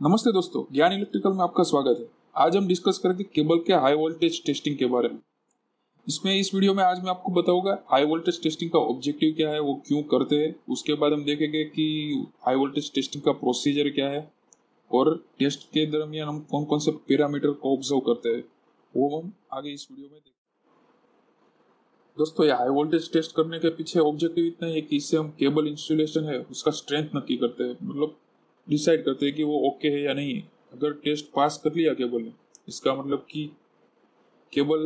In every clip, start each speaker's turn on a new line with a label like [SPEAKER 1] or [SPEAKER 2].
[SPEAKER 1] नमस्ते दोस्तों, ज्ञान इलेक्ट्रिकल में आपका स्वागत है। आज हम डिस्कस करेंगे केबल के हाई वोल्टेज टेस्टिंग के बारे में। इस वीडियो में आज मैं आपको बताऊंगा हाई वोल्टेज टेस्टिंग का ऑब्जेक्टिव क्या है, वो क्यों करते हैं। उसके बाद हम देखेंगे कि हाई वोल्टेज टेस्टिंग का प्रोसीजर क्या है और टेस्ट के दरमियान हम कौन कौन से पैरामीटर को ऑब्जर्व करते हैं, वो हम आगे इस वीडियो में देखेंगे। दोस्तों, ये हाई वोल्टेज टेस्ट करने के पीछे ऑब्जेक्टिव इतना है कि इससे हम केबल इंस्टॉलेशन है उसका स्ट्रेंथ नक्की करते हैं, मतलब डिसाइड करते हैं कि वो ओके है या नहीं है। अगर टेस्ट पास कर लिया केबल ने, इसका मतलब कि केबल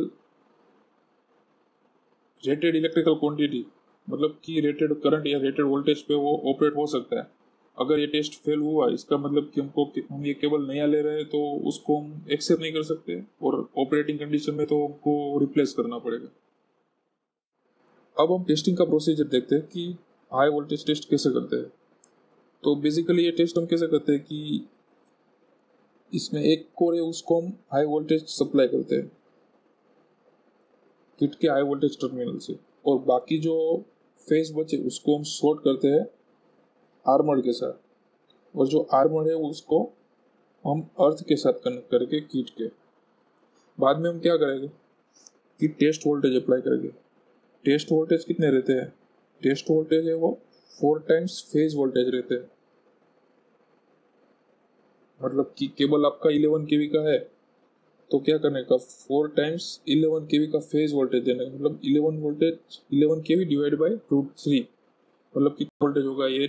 [SPEAKER 1] रेटेड इलेक्ट्रिकल क्वांटिटी मतलब कि रेटेड करंट या रेटेड वोल्टेज पे वो ऑपरेट हो सकता है। अगर ये टेस्ट फेल हुआ, इसका मतलब कि हम ये केबल नया ले रहे हैं तो उसको हम एक्सेप्ट नहीं कर सकते और ऑपरेटिंग कंडीशन में तो हमको रिप्लेस करना पड़ेगा। अब हम टेस्टिंग का प्रोसीजर देखते हैं कि हाई वोल्टेज टेस्ट कैसे करते हैं। तो बेसिकली ये टेस्ट हम कैसे करते हैं कि इसमें एक कोर है, उसको हम हाई वोल्टेज सप्लाई करते हैं किट के हाई वोल्टेज टर्मिनल से, और बाकी जो फेस बचे उसको हम शॉर्ट करते हैं आर्मर के साथ, और जो आर्मर है उसको हम अर्थ के साथ कनेक्ट करके किट के बाद में हम क्या करेंगे कि टेस्ट वोल्टेज अप्लाई करेंगे। टेस्ट वोल्टेज कितने रहते हैं? टेस्ट वोल्टेज है वो 4 टाइम्स फेज वोल्टेज रहते हैं। मतलब कि केबल आपका 11 केवी का है तो क्या करने का, 4 टाइम्स 11 केवी का फेज वोल्टेज देने का, मतलब 11 केवी डिवाइड बाय √3, मतलब कितना वोल्टेज होगा ये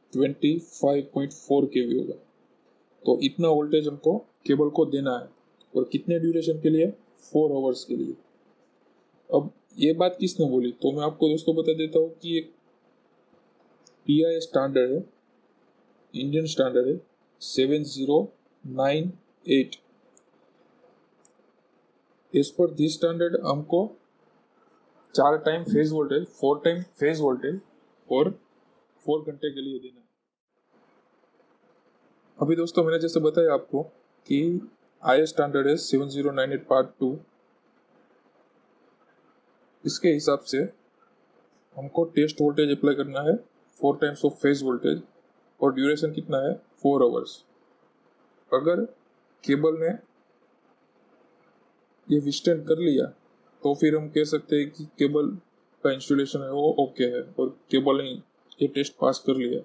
[SPEAKER 1] 25.4 केवी होगा। तो इतना वोल्टेज हमको केबल को देना है, और कितने ड्यूरेशन के लिए? 4 आवर्स के लिए। अब ये बात किसने बोली, तो मैं आपको दोस्तों बता देता हूँ कि एक PI स्टैंडर्ड है, इंडियन स्टैंडर्ड है 7098। इस पर दिस स्टैंडर्ड हमको 4 time phase voltage, 4 time phase voltage और 4 घंटे के लिए देना है। अभी दोस्तों मैंने जैसे बताया आपको कि आई स्टैंडर्ड है 7098 पार्ट 2। इसके हिसाब से हमको टेस्ट वोल्टेज अप्लाई करना है 4 टाइम्स ऑफ फेज वोल्टेज, और ड्यूरेशन कितना है 4 आवर्स। अगर केबल ने ये विस्टैंड कर लिया तो फिर हम कह सकते हैं कि केबल का इंस्टॉलेशन है वो ओके है और केबल ने ये टेस्ट पास कर लिया।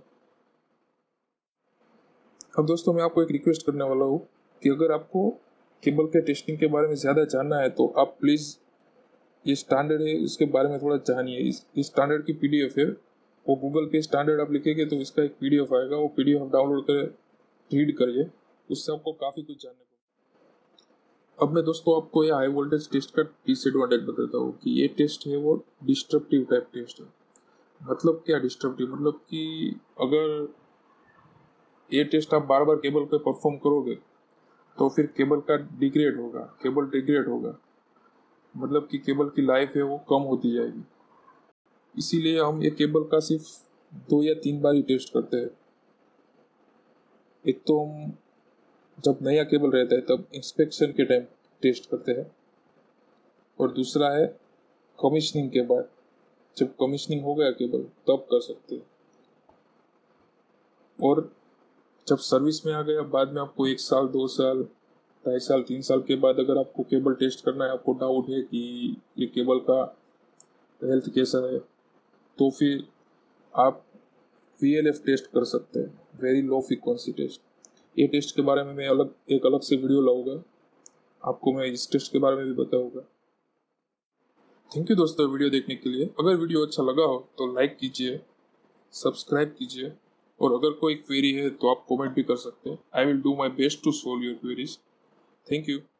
[SPEAKER 1] अब दोस्तों मैं आपको एक रिक्वेस्ट करने वाला हूँ कि अगर आपको केबल के टेस्टिंग के बारे में ज़्यादा जानना है तो आप प्लीज़ ये स्टैंडर्ड है इसके बारे में थोड़ा जानिए। इस स्टैंडर्ड की PDF है, वो गूगल पे स्टैंडर्ड आप लिखेंगे तो इसका एक PDF आएगा, वो PDF आप डाउनलोड कर रीड करिए, उससे आपको काफ़ी कुछ जानने को। अब मैं दोस्तों आपको ये हाई वोल्टेज टेस्ट का डिसएडवांटेज बताता हूँ कि ये टेस्ट है वो डिस्ट्रप्टिव टाइप टेस्ट है। मतलब क्या डिस्ट्रप्टिव, मतलब कि अगर ये टेस्ट आप बार बार केबल पे परफॉर्म करोगे तो फिर केबल का डिग्रेड होगा, केबल डिग्रेड होगा, मतलब कि केबल की लाइफ है वो कम होती जाएगी। इसीलिए हम ये केबल का सिर्फ 2 या 3 बार ही टेस्ट करते हैं। एक तो हम जब नया केबल रहता है तब इंस्पेक्शन के टाइम टेस्ट करते हैं, और दूसरा है कमीशनिंग के बाद, जब कमीशनिंग हो गया केबल तब कर सकते हैं। और जब सर्विस में आ गया बाद में आपको 1 साल 2 साल 2.5 साल 3 साल के बाद अगर आपको केबल टेस्ट करना है, आपको डाउट है कि ये केबल का हेल्थ कैसा है, तो फिर आप VLF टेस्ट कर सकते हैं, वेरी लो फ्रीक्वेंसी टेस्ट। ये टेस्ट के बारे में मैं एक अलग से वीडियो लाऊंगा, आपको मैं इस टेस्ट के बारे में भी बताऊंगा। थैंक यू दोस्तों वीडियो देखने के लिए। अगर वीडियो अच्छा लगा हो तो लाइक कीजिए, सब्सक्राइब कीजिए, और अगर कोई क्वेरी है तो आप कमेंट भी कर सकते हैं। I will do my best to solve your queries. Thank you.